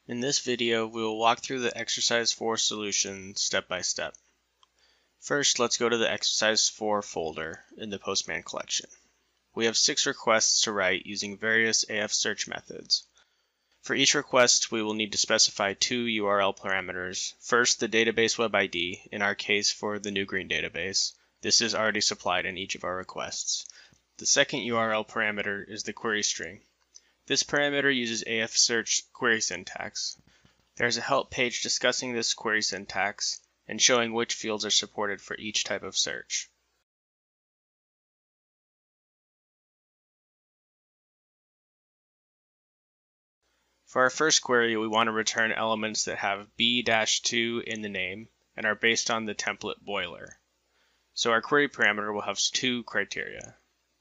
In this video, we will walk through the exercise 4 solution step by step. First, let's go to the exercise 4 folder in the Postman collection. We have 6 requests to write using various AF search methods. For each request, we will need to specify 2 URL parameters. First, the database web ID, in our case for the New Green database. This is already supplied in each of our requests. The second URL parameter is the query string. This parameter uses AF search query syntax. There's a help page discussing this query syntax and showing which fields are supported for each type of search. For our first query, we want to return elements that have B-2 in the name and are based on the template boiler. So our query parameter will have 2 criteria.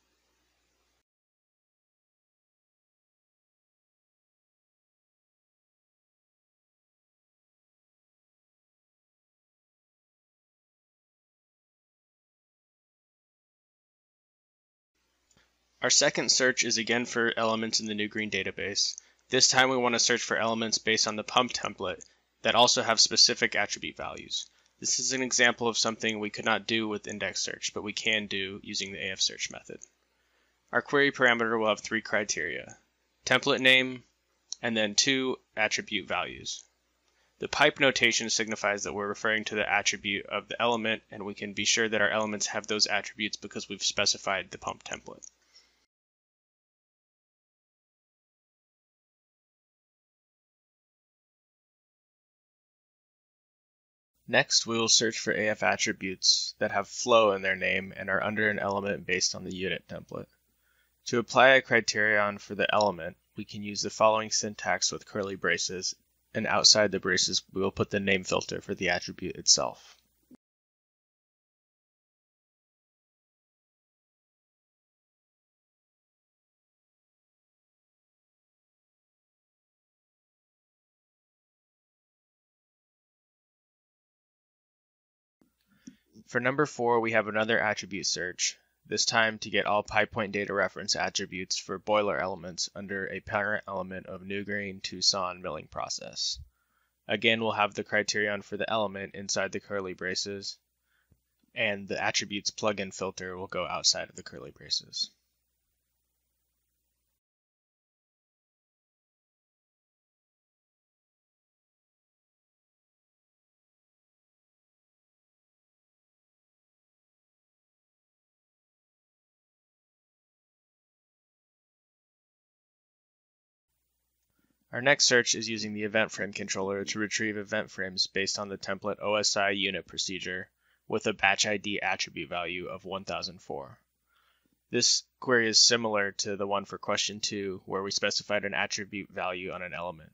Our second search is again for elements in the New Green database. This time we want to search for elements based on the pump template that also have specific attribute values. This is an example of something we could not do with index search, but we can do using the AF search method. Our query parameter will have 3 criteria: template name, and then 2 attribute values. The pipe notation signifies that we're referring to the attribute of the element, and we can be sure that our elements have those attributes because we've specified the pump template. Next, we will search for AF attributes that have flow in their name and are under an element based on the unit template. To apply a criterion for the element, we can use the following syntax with curly braces, and outside the braces we will put the name filter for the attribute itself. For number 4, we have another attribute search, this time to get all PipePoint data reference attributes for boiler elements under a parent element of New Green Tucson milling process. Again, we'll have the criterion for the element inside the curly braces, and the attributes plugin filter will go outside of the curly braces. Our next search is using the event frame controller to retrieve event frames based on the template OSI unit procedure with a batch ID attribute value of 1004. This query is similar to the one for question 2, where we specified an attribute value on an element.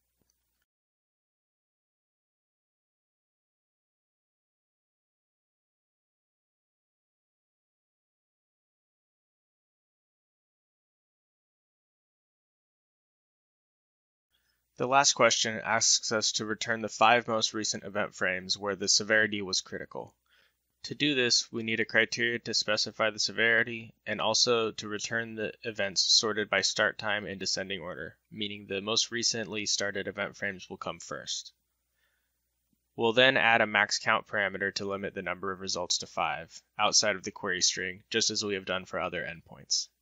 The last question asks us to return the 5 most recent event frames where the severity was critical. To do this, we need a criteria to specify the severity and also to return the events sorted by start time in descending order, meaning the most recently started event frames will come first. We'll then add a max count parameter to limit the number of results to 5, outside of the query string, just as we have done for other endpoints.